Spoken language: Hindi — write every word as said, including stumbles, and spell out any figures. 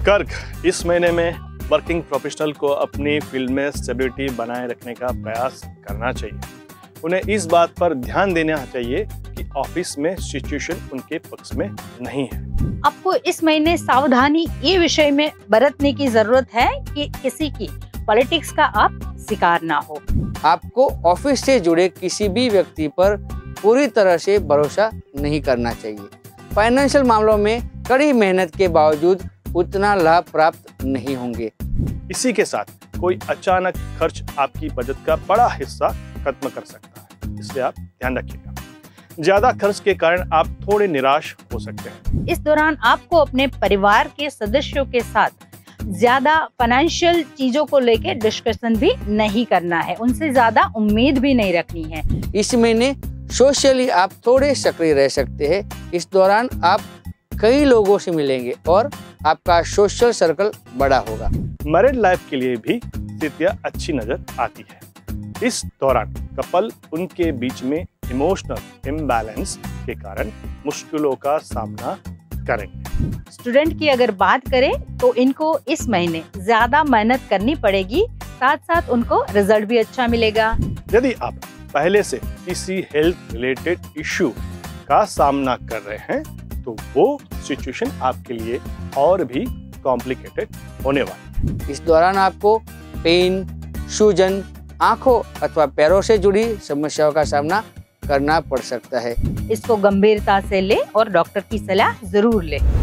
कर्क, इस महीने में वर्किंग प्रोफेशनल को अपनी फील्ड में स्टेबिलिटी बनाए रखने का प्रयास करना चाहिए। उन्हें इस बात पर ध्यान देना चाहिए कि ऑफिस में सिचुएशन उनके पक्ष में नहीं है। आपको इस महीने सावधानी ये विषय में बरतने की जरूरत है कि किसी की पॉलिटिक्स का आप शिकार ना हो। आपको ऑफिस से जुड़े किसी भी व्यक्ति पर पूरी तरह से भरोसा नहीं करना चाहिए। फाइनेंशियल मामलों में कड़ी मेहनत के बावजूद उतना लाभ प्राप्त नहीं होंगे। इसी के साथ कोई अचानक खर्च आपकी बजट का बड़ा हिस्सा खत्म कर सकता है, इसलिए आप ध्यान रखिएगा। ज्यादा खर्च के कारण आप थोड़े निराश हो सकते हैं। इस दौरान आपको अपने परिवार के सदस्यों के साथ ज्यादा फाइनेंशियल चीजों को लेकर डिस्कशन भी नहीं करना है, उनसे ज्यादा उम्मीद भी नहीं रखनी है। इस महीने सोशली आप थोड़े सक्रिय रह सकते हैं। इस दौरान आप कई लोगों से मिलेंगे और आपका सोशल सर्कल बड़ा होगा। मैरिड लाइफ के लिए भी स्थितियां अच्छी नजर आती है। इस दौरान कपल उनके बीच में इमोशनल इम्बैलेंस के कारण मुश्किलों का सामना करेंगे। स्टूडेंट की अगर बात करें तो इनको इस महीने ज्यादा मेहनत करनी पड़ेगी, साथ साथ उनको रिजल्ट भी अच्छा मिलेगा। यदि आप पहले से किसी हेल्थ रिलेटेड इश्यू का सामना कर रहे हैं तो वो सिचुएशन आपके लिए और भी कॉम्प्लिकेटेड होने वाली है। इस दौरान आपको पेन, सूजन, आंखों अथवा पैरों से जुड़ी समस्याओं का सामना करना पड़ सकता है। इसको गंभीरता से ले और डॉक्टर की सलाह जरूर ले।